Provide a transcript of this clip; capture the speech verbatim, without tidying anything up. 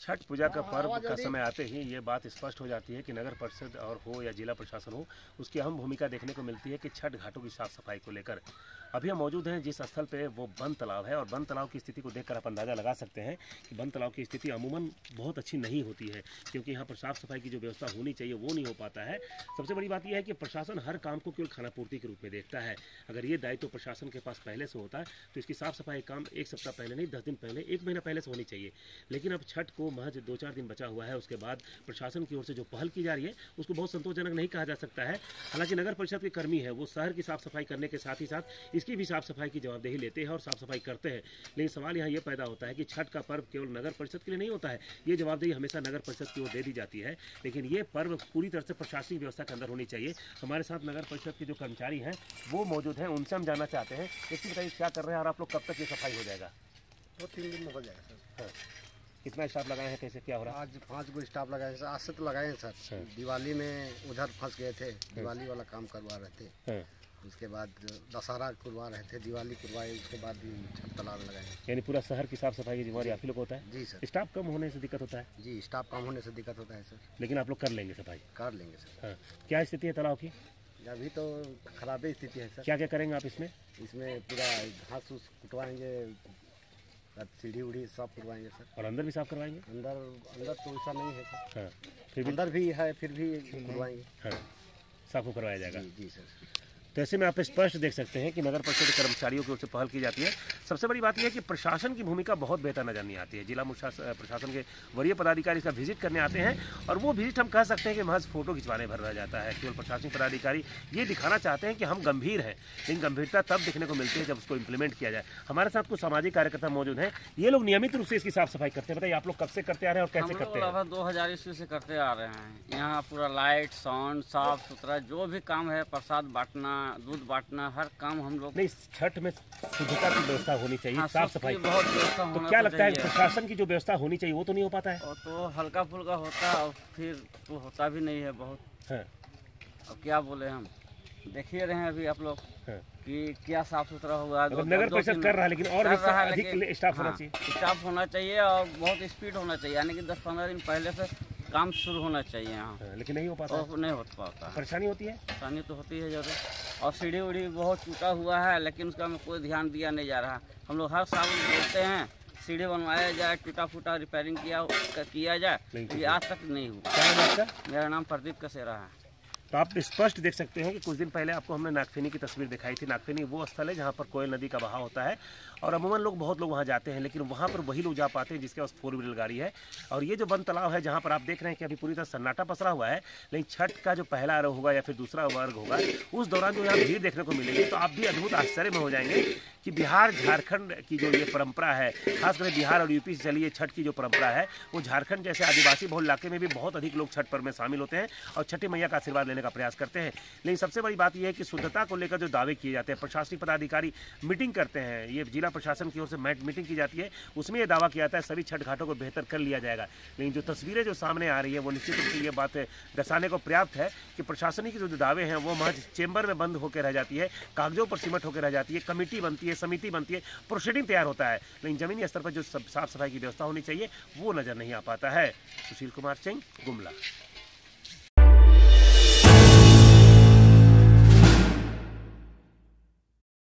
छठ पूजा का पर्व का समय आते ही ये बात स्पष्ट हो जाती है कि नगर परिषद और हो या जिला प्रशासन हो, उसकी अहम भूमिका देखने को मिलती है कि छठ घाटों की साफ सफाई को लेकर। अभी हम मौजूद हैं जिस स्थल पे, वो बंद तालाब है और बंद तालाब की स्थिति को देखकर आप अंदाज़ा लगा सकते हैं कि बंद तालाब की स्थिति अमूमन बहुत अच्छी नहीं होती है, क्योंकि यहाँ पर साफ सफाई की जो व्यवस्था होनी चाहिए वो नहीं हो पाता है। सबसे बड़ी बात यह है कि प्रशासन हर काम को केवल खानापूर्ति के रूप में देखता है। अगर ये दायित्व तो प्रशासन के पास पहले से होता है तो इसकी साफ सफाई काम एक सप्ताह पहले नहीं, दस दिन पहले, एक महीना पहले से होनी चाहिए। लेकिन अब छठ को महज दो चार दिन बचा हुआ है, उसके बाद प्रशासन की ओर से जो पहल की जा रही है उसको बहुत संतोषजनक नहीं कहा जा सकता है। हालांकि नगर परिषद के कर्मी है, वो शहर की साफ सफाई करने के साथ ही साथ इसकी भी साफ सफाई की जवाबदेही लेते हैं और साफ सफाई करते हैं। लेकिन सवाल यहाँ ये पैदा होता है कि छठ का पर्व केवल नगर परिषद के लिए नहीं होता है, ये जवाबदेही हमेशा नगर परिषद की ओर दे दी जाती है। लेकिन ये पर्व पूरी तरह से प्रशासनिक व्यवस्था के अंदर होनी चाहिए। हमारे साथ नगर परिषद के जो कर्मचारी हैं वो मौजूद हैं, उनसे हम जानना चाहते हैं। इसकी बताइए क्या कर रहे हैं और आप लोग कब तक ये सफाई हो जाएगा? दो तीन दिन में हो जाएगा सर। हाँ। कितना स्टाफ लगाए हैं, कैसे क्या हो रहा है? आज पाँच गो स्टाफ लगाए सर, आज से तो लगाए हैं सर। हाँ। दिवाली में उधर फंस गए थे, दिवाली वाला काम करवा रहे थे। हाँ। उसके बाद दशहरा करवा रहे थे, दिवाली करवाए, उसके बाद भी छठ तालाब लगाए। यानी पूरा शहर की साफ सफाई की जिम्मेदारी आप ही लोग होता है? जी सर। स्टाफ कम होने से दिक्कत होता है? जी, स्टाफ कम होने से दिक्कत होता है सर। लेकिन आप लोग कर लेंगे सफाई? कर लेंगे सर। हाँ। क्या स्थिति है तालाब की? अभी तो खराब स्थिति है सर। क्या क्या करेंगे आप इसमें? इसमें पूरा घास उस कुटवाएंगे, सीढ़ी उढ़ी सब करवाएंगे सर। और अंदर भी साफ करवाएंगे? अंदर अंदर तो ऐसा नहीं है सर। हाँ। फिर भी अंदर भी है, फिर भी करवाएंगे। हाँ, साफ को करवाया जाएगा। जी, जी सर। तो ऐसे में आप स्पष्ट देख सकते हैं कि नगर परिषद के कर्मचारियों की ओर से पहल की जाती है। सबसे बड़ी बात यह है कि प्रशासन की भूमिका बहुत बेहतर नजर नहीं आती है। जिला प्रशासन के वरीय पदाधिकारी इसका विजिट करने आते हैं और वो विजिट हम कह सकते हैं कि महज फोटो खिंचवाने भर रह जाता है। केवल प्रशासनिक पदाधिकारी ये दिखाना चाहते हैं कि हम गंभीर हैं, लेकिन गंभीरता तब दिखने को मिलती है जब उसको इम्प्लीमेंट किया जाए। हमारे साथ कुछ सामाजिक कार्यकर्ता मौजूद हैं, ये लोग नियमित रूप से इसकी साफ सफाई करते हैं। बताइए आप लोग कब से करते आ रहे हैं और कैसे करते हैं? दो हजार ईस्वी से करते आ रहे हैं। यहाँ पूरा लाइट, साउंड, साफ सुथरा जो भी काम है, प्रसाद बांटना, दूध बांटना, हर काम हम लोग। नहीं, छठ में शुद्धता की व्यवस्था होनी चाहिए। हाँ, साफ सफाई बहुत व्यवस्था होना तो क्या लगता है प्रशासन की जो व्यवस्था होनी चाहिए वो तो नहीं हो पाता है? और तो हल्का फुल्का होता है और फिर तो होता भी नहीं है बहुत। हाँ। अब क्या बोले हम, देखिए रहे हैं अभी आप लोग। हाँ। कि क्या साफ सुथरा हुआ। नगर परिषद कर रहा है लेकिन और भी अधिक स्टाफ होना चाहिए। स्टाफ होना चाहिए और बहुत स्पीड होना चाहिए, यानी कि दस पंद्रह दिन पहले से काम शुरू होना चाहिए यहाँ। हाँ, लेकिन नहीं हो पाता है। नहीं हो पाता। परेशानी होती है? परेशानी तो होती है जरूर। और सीढ़ी उड़ी बहुत टूटा हुआ है, लेकिन उसका में कोई ध्यान दिया नहीं जा रहा। हम लोग हर साल बोलते हैं सीढ़ी बनवाया जाए, टूटा फूटा रिपेयरिंग किया किया जाए, ये आज तक नहीं हुआ। मेरा नाम प्रदीप कसेरा है। तो आप स्पष्ट देख सकते हैं कि कुछ दिन पहले आपको हमने नागफेनी की तस्वीर दिखाई थी। नागफेनी वो स्थल है जहाँ पर कोयल नदी का बहाव होता है और अमूमन लोग बहुत लोग वहाँ जाते हैं, लेकिन वहाँ पर वही लोग जा पाते हैं जिसके पास फोर व्हीलर गाड़ी है। और ये जो बंद तालाब है जहाँ पर आप देख रहे हैं कि अभी पूरी तरह सन्नाटा पसरा हुआ है, लेकिन छठ का जो पहला अर्घ होगा या फिर दूसरा वर्ग होगा उस दौरान जो यहाँ भीड़ देखने को मिलेगी तो आप भी अद्भुत आश्चर्य में हो जाएंगे कि बिहार झारखंड की जो ये परंपरा है, खासकर बिहार और यूपी से चली ये छठ की जो परंपरा है, वो झारखंड जैसे आदिवासी बहुल इलाके में भी बहुत अधिक लोग छठ पर्व में शामिल होते हैं और छठी मैया का आशीर्वाद लेने का प्रयास करते हैं। लेकिन सबसे बड़ी बात यह है कि शुद्धता को लेकर जो दावे किए जाते हैं, प्रशासनिक पदाधिकारी मीटिंग करते हैं, ये जिला प्रशासन की ओर से मीटिंग की जाती है, उसमें ये दावा किया जाता है सभी छठ घाटों को बेहतर कर लिया जाएगा। लेकिन जो तस्वीरें जो सामने आ रही है वो निश्चित रूप से ये बात दर्शाने को पर्याप्त है कि प्रशासनिक जो दावे हैं वो महज चेंबर में बंद होकर रह जाती है, कागजों पर सिमट होकर रह जाती है, कमेटी बनती है, समिति बनती है, प्रोसीडिंग तैयार होता है, लेकिन जमीनी स्तर पर जो साफ सफाई की व्यवस्था होनी चाहिए वो नजर नहीं आ पाता है। सुशील कुमार सिंह, गुमला।